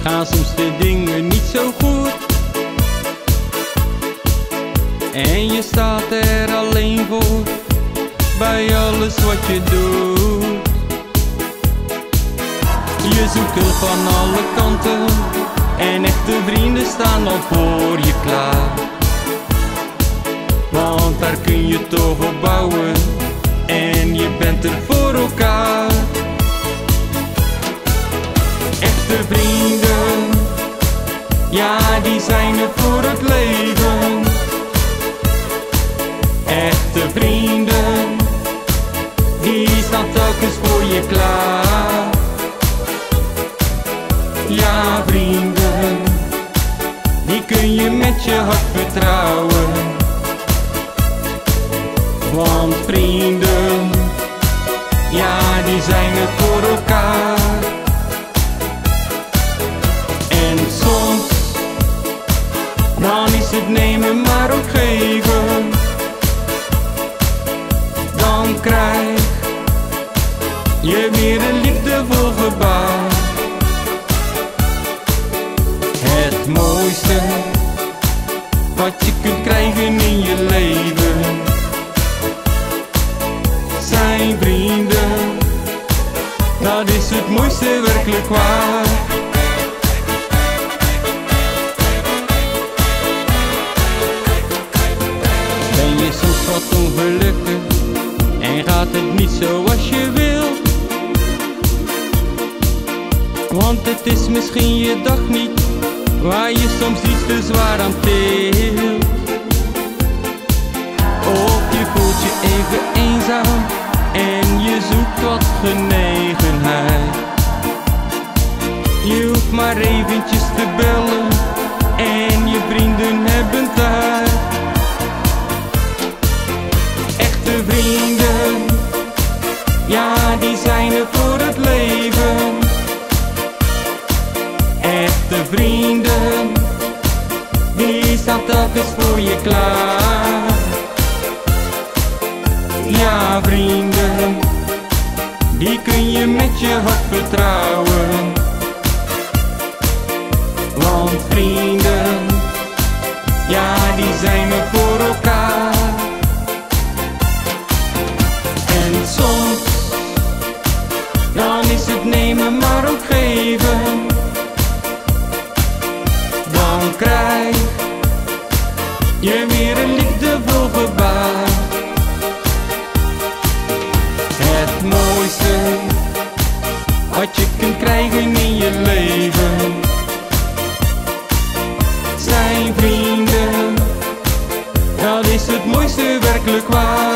gaan soms de dingen niet zo goed. En je staat er alleen voor, bij alles wat je doet. Je zoekt hulp van alle kanten, en echte vrienden staan al voor je klaar. Want daar kun je toch op bouwen, en je bent er voor elkaar. Echte vrienden, ja, die zijn er voor het leven. Echte vrienden, die staan telkens voor je klaar. Ja, vrienden, die kun je met je hart vertrouwen. Want vrienden, ja, die zijn er voor elkaar. En soms, dan is het nemen maar ook geven. Dan krijg je weer een liefdevol gebaar. Het mooiste wat je kunt krijgen in je leven zijn vrienden. Dat is het mooiste werkelijk waar. Ben je soms wat ongelukkig en gaat het niet zoals je wilt? Want het is misschien je dag niet, waar je soms iets te zwaar aan tilt. Of je voelt je even eenzaam en je zoekt wat genegenheid. Je hoeft maar eventjes te bellen en je vrienden hebben tijd. Echte vrienden, ja, die zijn er voor het leven. Echte vrienden, die staan telkens voor je klaar. Ja, vrienden, die kun je met je hart vertrouwen. Want vrienden, ja, die zijn er voor elkaar. En soms, dan is het nemen maar ook geven. Dan krijg je weer een liefdevol gebaar. Het mooiste wat je kunt krijgen in je leven zijn vrienden. Dat is het mooiste werkelijk waar.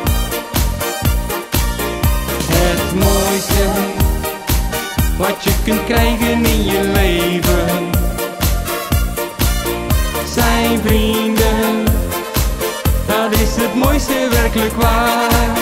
Het mooiste wat je kunt krijgen in je leven zijn vrienden. Dat is het mooiste werkelijk waar.